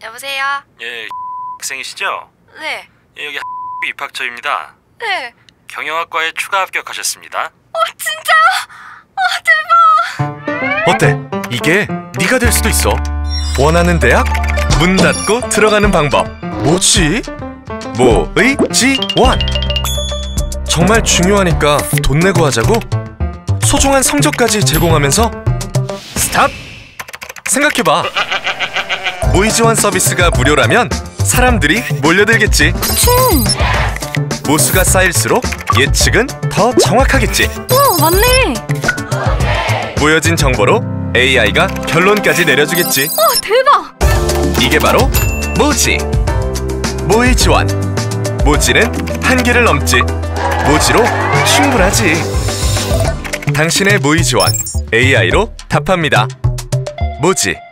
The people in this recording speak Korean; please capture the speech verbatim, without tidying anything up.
여보세요? 예, 학생이시죠? 네. 예, 여기 입학처입니다. 네. 경영학과에 추가 합격하셨습니다. 어, 진짜요? 아, 대박! 어때? 이게 네가 될 수도 있어. 원하는 대학 문 닫고 들어가는 방법. 뭐지? 모의지원. 정말 중요하니까 돈 내고 하자고? 소중한 성적까지 제공하면서 스탑! 생각해봐. 모의지원 서비스가 무료라면 사람들이 몰려들겠지. 그치. 모수가 쌓일수록 예측은 더 정확하겠지. 와, 맞네. 모여진 정보로 에이아이가 결론까지 내려주겠지. 와, 대박! 이게 바로 모지. 모의지원. 모지는 한계를 넘지. 모지로 충분하지. 당신의 모의지원 에이아이로 답합니다. 모지.